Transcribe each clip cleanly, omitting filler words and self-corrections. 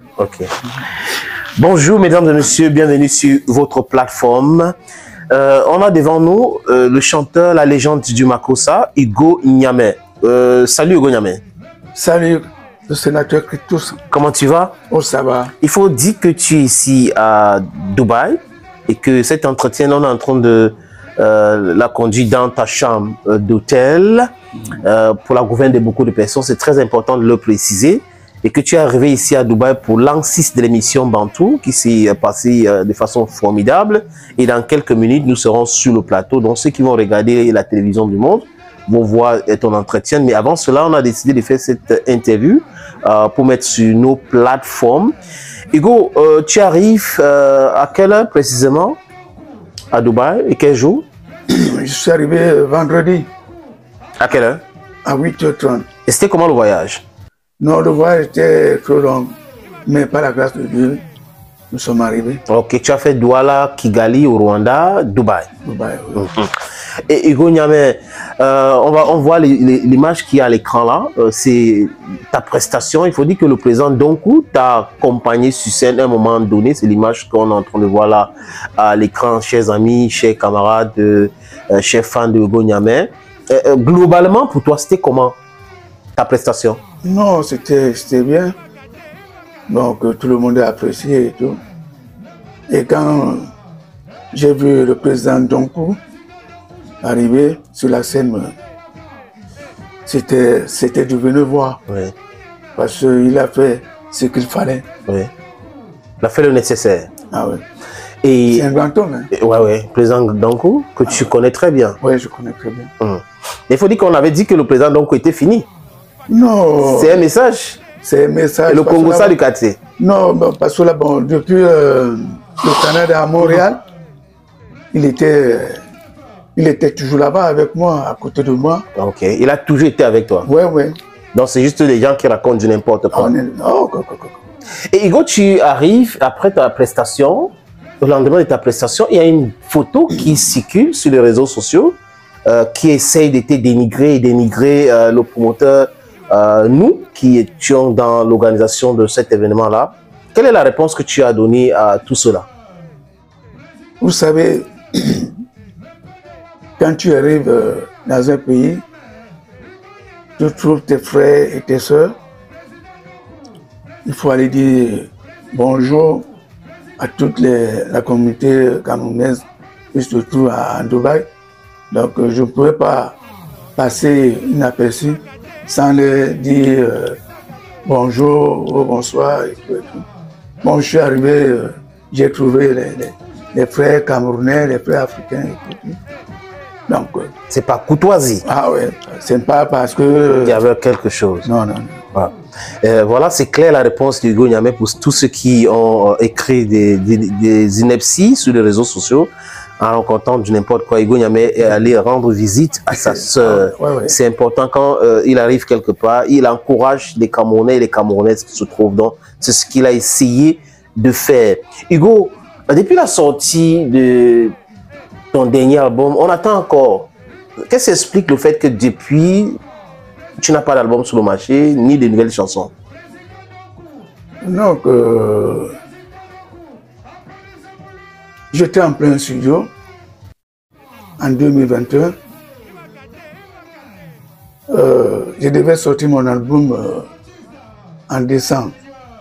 Ok. Bonjour mesdames et messieurs, bienvenue sur votre plateforme. On a devant nous le chanteur, la légende du Makossa, Hugo Niamey. Salut Hugo Niamey. Salut le sénateur Christus. Comment tu vas? Oh, ça va. Il faut dire que tu es ici à Dubaï et que cet entretien, on est en train de la conduire dans ta chambre d'hôtel pour la gouverne de beaucoup de personnes. C'est très important de le préciser. Et que tu es arrivé ici à Dubaï pour l'an 6 de l'émission Bantou, qui s'est passé de façon formidable. Et dans quelques minutes, nous serons sur le plateau. Donc, ceux qui vont regarder la télévision du monde vont voir ton entretien. Mais avant cela, on a décidé de faire cette interview pour mettre sur nos plateformes. Hugo, tu arrives à quelle heure précisément à Dubaï et quel jour? Je suis arrivé vendredi. À quelle heure? À 8h30. Et c'était comment le voyage? Non, le voyage était trop long, mais par la grâce de Dieu, nous sommes arrivés. Ok, tu as fait Douala, Kigali au Rwanda, Dubaï. Dubaï, oui. Et Hugo Niamey, on voit l'image qui est à l'écran là, c'est ta prestation. Il faut dire que le président Donkou t'a accompagné sur scène à un moment donné. C'est l'image qu'on est en train de voir là à l'écran, chers amis, chers camarades, chers fans de Hugo Niamey. Globalement, pour toi, c'était comment ta prestation? Non, c'était bien. Donc, tout le monde a apprécié et tout. Et quand j'ai vu le président Donkou arriver sur la scène, c'était de venir voir. Oui. Parce qu'il a fait ce qu'il fallait. Oui. Il a fait le nécessaire. Ah oui. Et c'est un grand homme. Hein? Oui, président Donkou, que tu connais très bien. Oui, je connais très bien. Il faut dire qu'on avait dit que le président Donkou était fini. Non. C'est un message. C'est un message. Et le Congo, ça du quartier. Non, parce que là, bon, depuis le Canada à Montréal, il était toujours là-bas avec moi, à côté de moi. Ok. Il a toujours été avec toi. Oui, oui. Donc c'est juste des gens qui racontent du n'importe quoi. Oh, Et Hugo, tu arrives après ta prestation, le lendemain de ta prestation, il y a une photo qui circule sur les réseaux sociaux qui essaye de te dénigrer et dénigrer le promoteur. Nous qui étions dans l'organisation de cet événement-là, quelle est la réponse que tu as donnée à tout cela? Vous savez, quand tu arrives dans un pays, tu trouves tes frères et tes soeurs, il faut aller dire bonjour à toute la communauté camerounaise qui se trouve à Dubaï. Donc je ne pouvais pas passer inaperçu sans leur dire bonjour ou bonsoir et tout, et tout. Bon, je suis arrivé, j'ai trouvé les frères camerounais, les frères africains et tout. Donc, c'est pas courtoisie. Ah oui, c'est pas parce que... il y avait quelque chose. Non, non. Voilà, voilà c'est clair la réponse d'Hugo Niamey pour tous ceux qui ont écrit des inepties sur les réseaux sociaux. En rencontrant du n'importe quoi, Hugo Niamey est allé rendre visite à sa sœur. C'est important quand il arrive quelque part, il encourage les Camerounais et les Camerounaises qui se trouvent dans. C'est ce qu'il a essayé de faire. Hugo, depuis la sortie de ton dernier album, on attend encore. Qu'est-ce qui explique le fait que depuis, tu n'as pas d'album sur le marché, ni de nouvelles chansons? Donc, j'étais en plein studio en 2021. Je devais sortir mon album en décembre.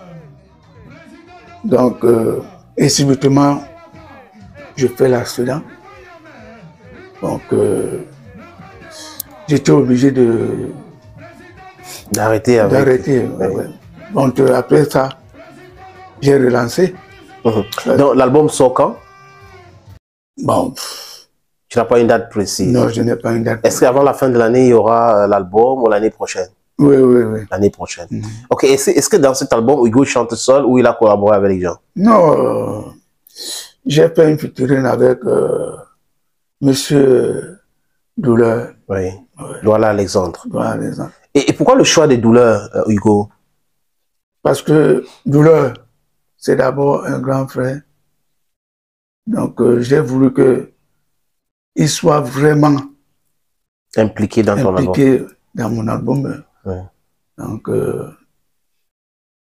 Donc, et subitement, je fais l'accident. Donc, j'étais obligé d'arrêter. Ouais. Donc, après ça, j'ai relancé. Donc, l'album sort quand? Bon. Tu n'as pas une date précise? Non, je n'ai pas une date. Est-ce qu'avant la fin de l'année, il y aura l'album ou l'année prochaine? Oui, oui, oui. L'année prochaine. Ok, est-ce que dans cet album, Hugo chante seul ou il a collaboré avec les gens? Non, j'ai fait une featuring avec Monsieur Douleur. Oui, voilà Alexandre. Voilà Alexandre. Et pourquoi le choix des Douleurs, Hugo? Parce que Douleur, c'est d'abord un grand frère. Donc, j'ai voulu qu'il soit vraiment impliqué dans ton album. Impliqué dans mon album. Oui. Donc,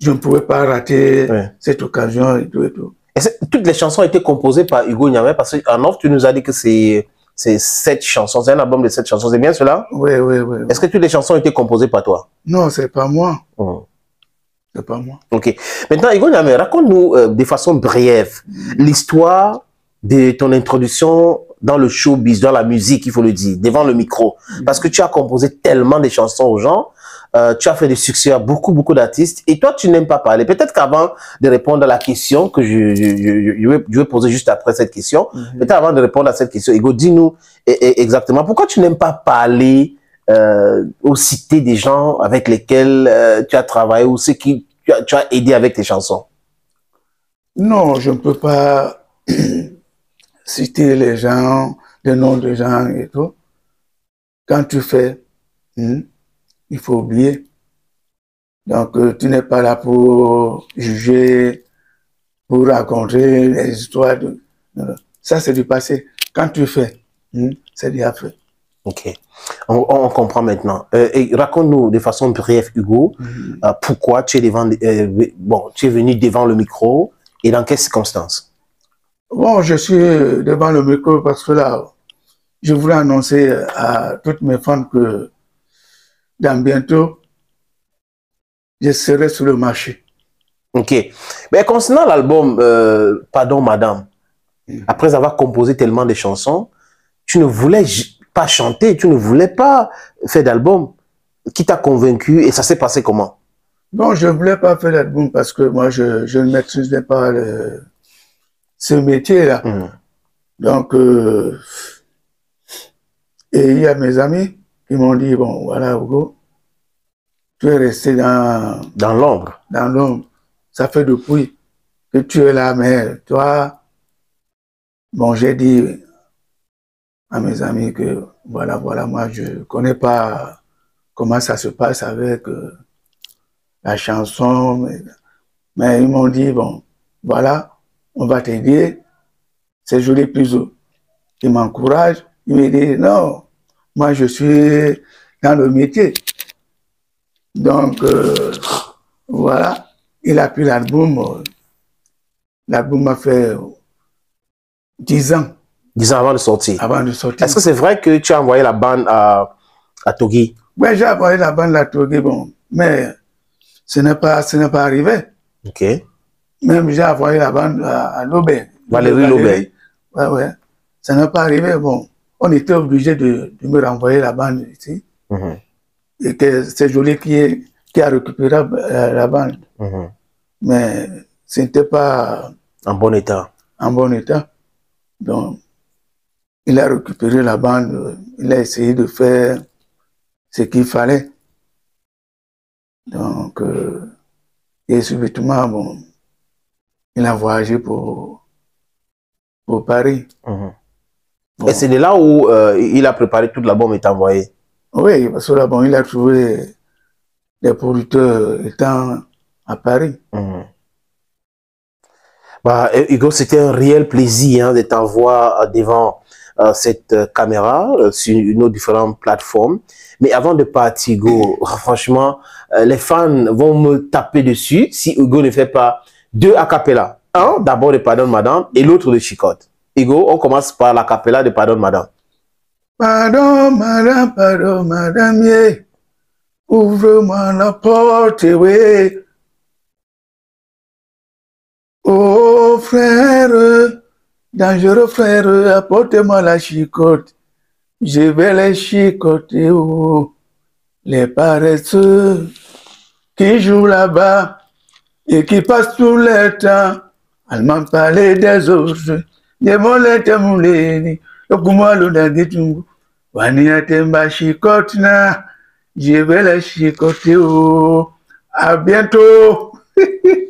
je ne pouvais pas rater cette occasion et tout et tout. Et toutes les chansons ont été composées par Hugo Niamey, parce qu'en off, tu nous as dit que c'est 7 chansons, c'est un album de 7 chansons, c'est bien cela? Oui. Est-ce que toutes les chansons ont été composées par toi? Non, c'est pas moi. C'est pas moi. Ok. Maintenant, Hugo Niamey, raconte-nous de façon brève l'histoire de ton introduction dans le showbiz, dans la musique, il faut le dire, devant le micro. Parce que tu as composé tellement de chansons aux gens, tu as fait des succès à beaucoup d'artistes, et toi, tu n'aimes pas parler. Peut-être qu'avant de répondre à la question que je vais poser juste après cette question, peut-être avant de répondre à cette question, Hugo, dis-nous exactement pourquoi tu n'aimes pas parler aux cités des gens avec lesquels tu as travaillé ou ceux qui tu as aidé avec tes chansons. Non, je ne peux pas citer les gens, les noms de gens et tout. Quand tu fais, il faut oublier. Donc, tu n'es pas là pour juger, pour raconter les histoires. Ça, c'est du passé. Quand tu fais, c'est déjà fait. Ok, on comprend maintenant. Et raconte-nous de façon brève, Hugo, pourquoi tu es tu es venu devant le micro et dans quelles circonstances? Bon, je suis devant le micro parce que là, je voulais annoncer à toutes mes fans que dans bientôt, je serai sur le marché. Ok. Mais concernant l'album Pardon Madame, après avoir composé tellement de chansons, tu ne voulais pas chanter, tu ne voulais pas faire d'album. Qui t'a convaincu et ça s'est passé comment? Bon, je ne voulais pas faire d'album parce que moi, je ne maîtrisais pas ce métier-là. Donc, et il y a mes amis qui m'ont dit, bon, voilà, Hugo, tu es resté dans l'ombre. Dans l'ombre. Ça fait depuis que tu es là, mais toi, bon, j'ai dit à mes amis que, voilà, moi, je ne connais pas comment ça se passe avec la chanson, mais ils m'ont dit, bon, voilà, on va t'aider, c'est Joli Piso. Ils m'encouragent, ils me disent, non, moi, je suis dans le métier. Donc, voilà, il a pris l'album. L'album a fait 10 ans. 10 ans avant de sortir. Avant de sortir. Est-ce que c'est vrai que tu as envoyé la bande à Togui? Oui, j'ai envoyé la bande à Togui, bon, mais ce n'est pas arrivé. Ok. Même j'ai envoyé la bande à Lobé. Valérie Lobé. Ouais. Ça n'est pas arrivé. Bon, on était obligé de me renvoyer la bande ici. Et que c'est Joli qui a récupéré la bande. Mais ce n'était pas en bon état. En bon état. Donc, il a récupéré la bande, il a essayé de faire ce qu'il fallait. Donc, et subitement, bon, il a voyagé pour Paris. Bon. Et c'est de là où il a préparé tout l'album et envoyé? Oui, parce que là, bon, il a trouvé des producteurs étant à Paris. Bah, Hugo, c'était un réel plaisir de t'avoir devant cette caméra sur nos différentes plateformes. Mais avant de partir, Hugo, franchement, les fans vont me taper dessus si Hugo ne fait pas 2 a cappella. Un, d'abord de Pardon Madame et l'autre de Chicotte. Hugo, on commence par la cappella de Pardon Madame. Pardon Madame, yeah. Ouvre-moi la porte, oui. Oh frère, dangereux frère, apporte-moi la chicotte. Je vais les chicoter, oh. Les paresseux qui jouent là-bas et qui passent tout le temps. Elle m'a parlé des autres. Des molettes moulées. Yokuma l'odagitungu. Waniatemba chicote na. Je vais les chicoter, oh. À bientôt.